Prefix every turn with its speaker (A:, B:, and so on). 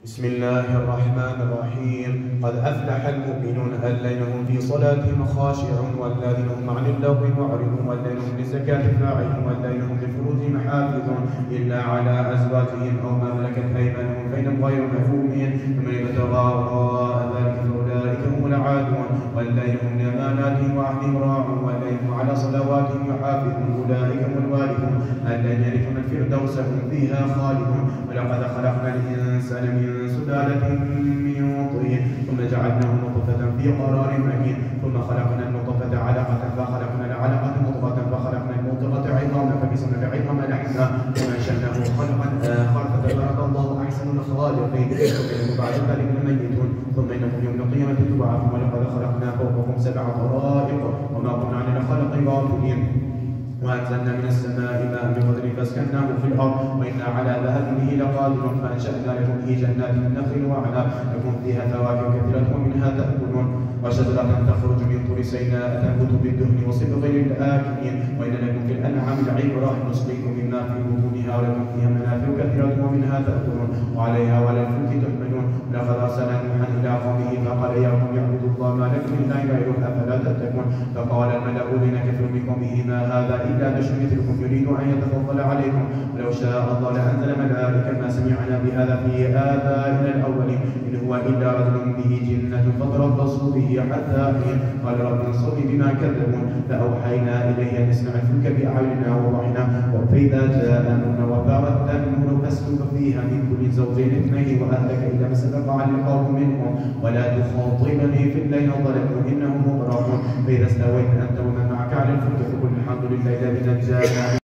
A: بسم الله الرحمن الرحيم. قد أفلح المؤمنون الذين هم في صلاتهم خاشعون والذين هم عن اللغو معرضون والذين هم للزكاة فاعلون والذين هم لفروجهم حافظون إلا على أزواجهم أو ما ملكت أيمانهم فإنهم غير ملومين فمن ابتغى وراء ذلك فأولئك هم العادون والذين هم لأماناتهم وعهدهم راعون والذين هم على صلواتهم يحافظون أولئك هم الوارثون الذين يرثون الفردوس هم فيها خالدون. ولقد خلقنا الإنسان من سلالة من طين ثم جعلناه نطفة في قرار مكين ثم خلقنا النطفة علقة فخلقنا العلقة مضغة فخلقنا المضغة عظاما فكسونا العظام لحما وأنشأناه خلقا آخر فتبارك الله أحسن الخالقين. ثم بعد ذلك لميتون ثم إنكم يوم القيامة تبعثون. ولقد خلقنا فوقكم 7 طرائق وما كنا عن الخلق غافلين وأنزلنا من السماء ماء بقدر فاسكناه في الأرض وإنا على ذهاب به لقادرون فأنشأنا لكم به جنات من نخيل وأعناب لكم فيها فواكه كثيرة ومنها تأكلون وشجرة تخرج من طور سيناء تنبت بالدهن وصبغ للآكلين وإن لكم في الأنعام لعبرة نسقيكم مما في بطونها ولكم فيها منافع كثيرة ومنها تأكلون وعليها وعلى الفلك تحملون. لقد أرسلنا نوحا إلى قومه فقال يا قوم اعبدوا الله ما لكم من إله غيره أفلا تتقون. فقال الملأ الذين كفروا من قومه ما هذا إلا بشر مثلكم يريد أن يتفضل عليكم ولو شاء الله لأنزل ملائكة ما سمعنا بهذا في آبائنا الأولين إن هو إلا رجل به جنة فتربصوا به حتى حين. قال رب انصرني بما كذبون. فأوحينا إليه أن يصنع الفلك بأعيننا ووحينا فإذا جاء أمرنا وفارت النور فاسلك فيها من كل زوجين اثنين وأهلك إلا ما سبق على القوم منهم ولا تخاطبني في الذين ظلموا إنهم مغرقون. فإذا استويت أنت ومن معك على الفلك فقل الحمد لله الذي نجانا